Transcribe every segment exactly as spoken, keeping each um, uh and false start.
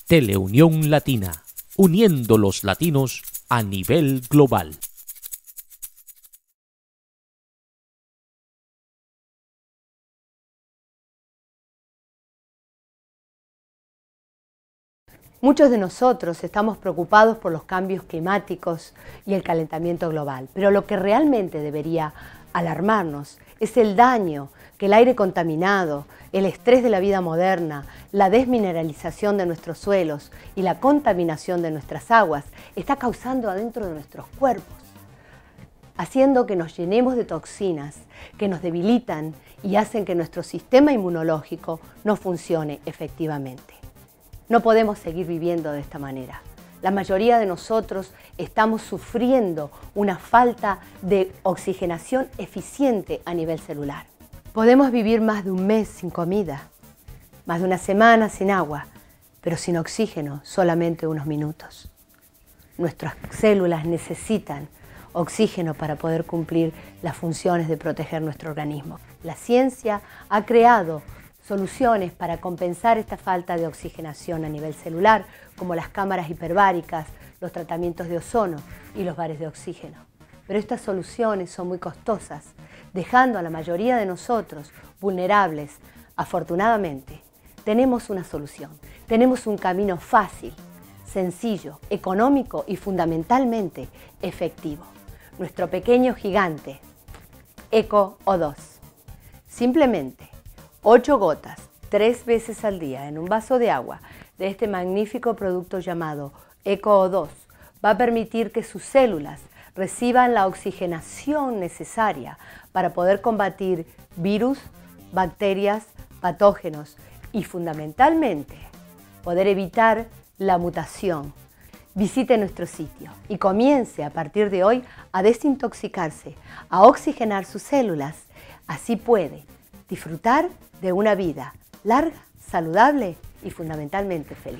Teleunión Latina, uniendo los latinos a nivel global. Muchos de nosotros estamos preocupados por los cambios climáticos y el calentamiento global, pero lo que realmente debería alarmarnos es el daño que el aire contaminado, el estrés de la vida moderna, la desmineralización de nuestros suelos y la contaminación de nuestras aguas está causando adentro de nuestros cuerpos, haciendo que nos llenemos de toxinas que nos debilitan y hacen que nuestro sistema inmunológico no funcione efectivamente. No podemos seguir viviendo de esta manera. La mayoría de nosotros estamos sufriendo una falta de oxigenación eficiente a nivel celular. Podemos vivir más de un mes sin comida, más de una semana sin agua, pero sin oxígeno solamente unos minutos. Nuestras células necesitan oxígeno para poder cumplir las funciones de proteger nuestro organismo. La ciencia ha creado soluciones para compensar esta falta de oxigenación a nivel celular, como las cámaras hiperbáricas, los tratamientos de ozono y los bares de oxígeno. Pero estas soluciones son muy costosas, dejando a la mayoría de nosotros vulnerables. Afortunadamente, tenemos una solución. Tenemos un camino fácil, sencillo, económico y fundamentalmente efectivo. Nuestro pequeño gigante, Eco O dos. Simplemente ocho gotas, tres veces al día en un vaso de agua de este magnífico producto llamado Eco O dos va a permitir que sus células reciban la oxigenación necesaria para poder combatir virus, bacterias, patógenos y fundamentalmente poder evitar la mutación. Visite nuestro sitio y comience a partir de hoy a desintoxicarse, a oxigenar sus células. Así puede disfrutar de una vida larga, saludable y fundamentalmente feliz.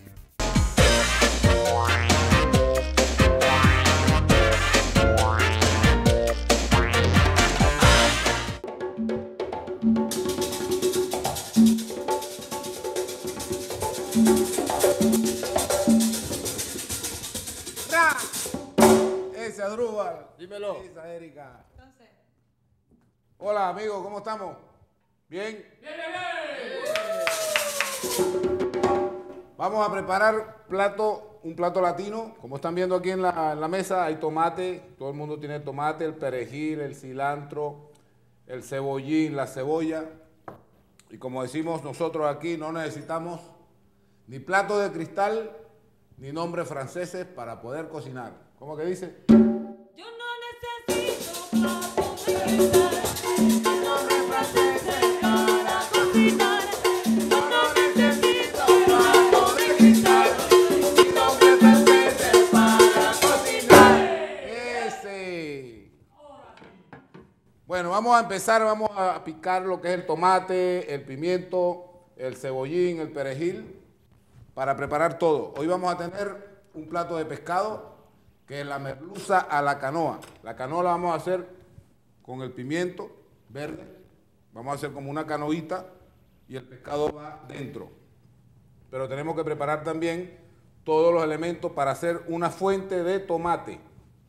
Ese Adrúbal. Dímelo. Esa Erika. Entonces. Hola amigos, ¿cómo estamos? ¿Bien? ¡Bien, bien, bien! Vamos a preparar plato, un plato latino. Como están viendo aquí en la, en la mesa, hay tomate. Todo el mundo tiene tomate, el perejil, el cilantro, el cebollín, la cebolla. Y como decimos nosotros aquí, no necesitamos ni plato de cristal ni nombres franceses para poder cocinar. ¿Cómo que dice? Yo no necesito plato de cristal, ni nombres franceses para cocinar. Yo no necesito plato de cristal, ni nombres franceses para cocinar. Ese. Bueno, vamos a empezar, vamos a picar lo que es el tomate, el pimiento, el cebollín, el perejil, para preparar todo. Hoy vamos a tener un plato de pescado, que es la merluza a la canoa. La canoa la vamos a hacer con el pimiento verde. Vamos a hacer como una canoita y el pescado va dentro. Pero tenemos que preparar también todos los elementos para hacer una fuente de tomate.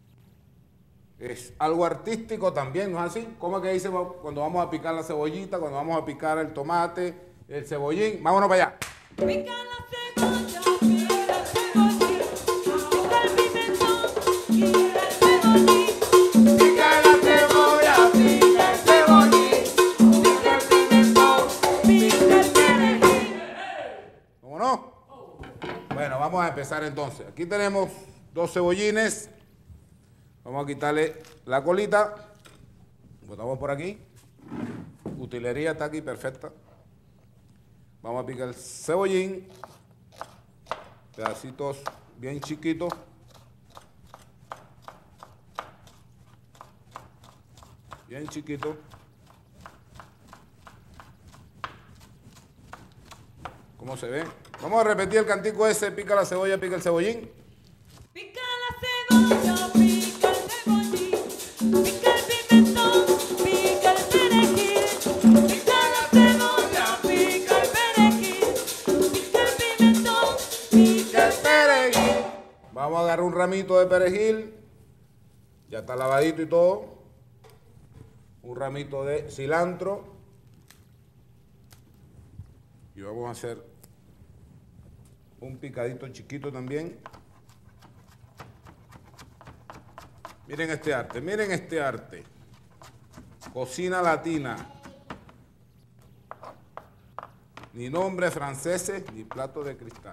Es algo artístico también, ¿no es así? ¿Cómo es que dice cuando vamos a picar la cebollita, cuando vamos a picar el tomate, el cebollín? Vámonos para allá. Pica la cebolla, pica el cebollín, pica el pimentón, pica el cebollín. Pica la cebolla, pica el cebollín, pica el pimentón, pica el perejil. ¿Cómo no? Bueno, vamos a empezar entonces. Aquí tenemos dos cebollines. Vamos a quitarle la colita. Botamos por aquí. Utilería está aquí perfecta. Vamos a picar el cebollín. Pedacitos bien chiquitos. Bien chiquitos. ¿Cómo se ve? Vamos a repetir el cantico ese. Pica la cebolla, pica el cebollín. Pica la cebolla, pica el cebollín, pica el pimentón, pica el perejil. Pica la cebolla, pica el perejil, pica el pimentón, Vamos a agarrar un ramito de perejil, ya está lavadito y todo. Un ramito de cilantro. Y vamos a hacer un picadito chiquito también. Miren este arte, miren este arte. Cocina latina. Ni nombres franceses, ni platos de cristal.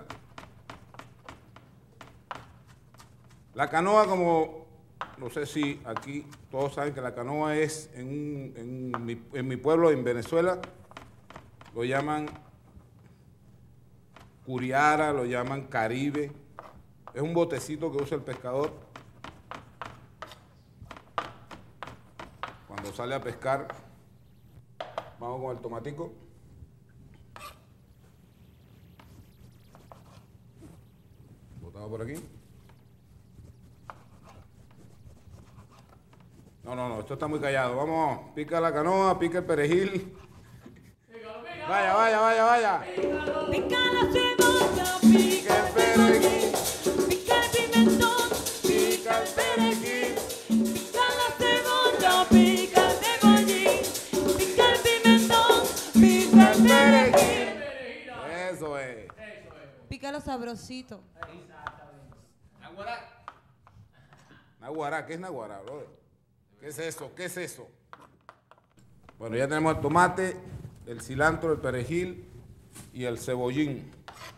La canoa, como, no sé si aquí todos saben que la canoa es, en, un, en, mi, en mi pueblo, en Venezuela, lo llaman curiara, lo llaman caribe. Es un botecito que usa el pescador cuando sale a pescar. Vamos con el tomatico. Botado por aquí. No, no, no, esto está muy callado. Vamos, pica la canoa, pica el perejil. Vaya, vaya, vaya, vaya. Pica la cebolla, pica el perejil, pica el pimentón, pica el perejil, pica la cebolla, pica el cebollín, pica el pimentón, pica el perejil. Eso es. Pícalo sabrosito. Naguará, ¿qué es naguará, brother? ¿Qué es eso? ¿Qué es eso? Bueno, ya tenemos el tomate, el cilantro, el perejil y el cebollín.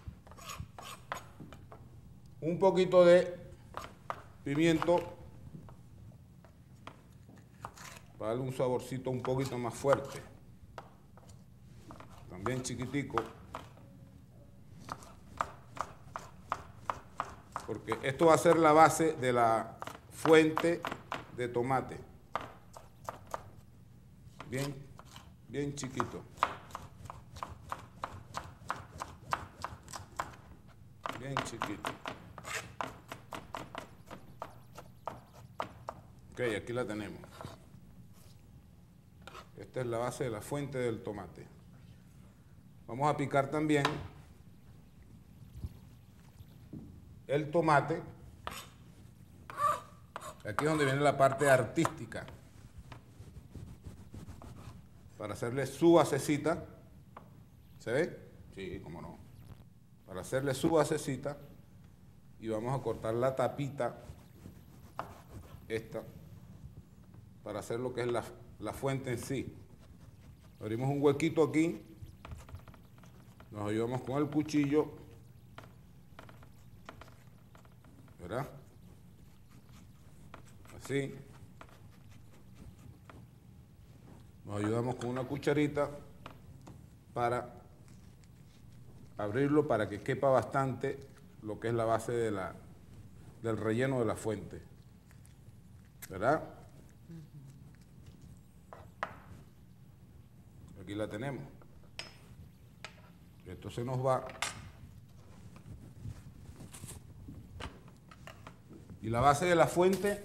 Un poquito de pimiento para darle un saborcito un poquito más fuerte. También chiquitico. Porque esto va a ser la base de la fuente de tomate. Bien, bien chiquito. Bien chiquito. Ok, aquí la tenemos. Esta es la base de la fuente del tomate. Vamos a picar también el tomate. Aquí es donde viene la parte artística. Para hacerle su basecita. ¿Se ve? Sí, cómo no. Para hacerle su basecita. Y vamos a cortar la tapita. Esta. Para hacer lo que es la, la fuente en sí. Abrimos un huequito aquí. Nos ayudamos con el cuchillo. ¿Verdad? Así. Nos ayudamos con una cucharita para abrirlo para que quepa bastante lo que es la base de la, del relleno de la fuente. ¿Verdad? Aquí la tenemos. Esto se nos va. Y la base de la fuente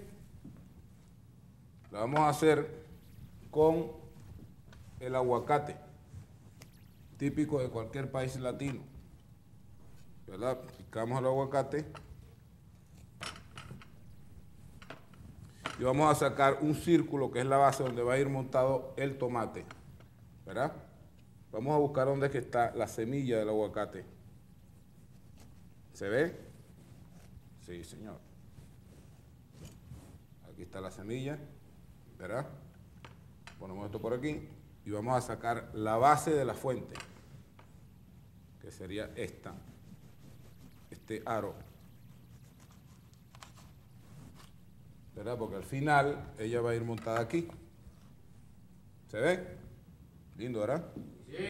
la vamos a hacer con el aguacate, típico de cualquier país latino. ¿Verdad? Picamos el aguacate y vamos a sacar un círculo que es la base donde va a ir montado el tomate. ¿Verdad? Vamos a buscar dónde es que está la semilla del aguacate. ¿Se ve? Sí, señor. Aquí está la semilla, ¿verdad? Ponemos esto por aquí y vamos a sacar la base de la fuente, que sería esta, este aro, ¿verdad? Porque al final ella va a ir montada aquí. ¿Se ve? Lindo, ¿verdad?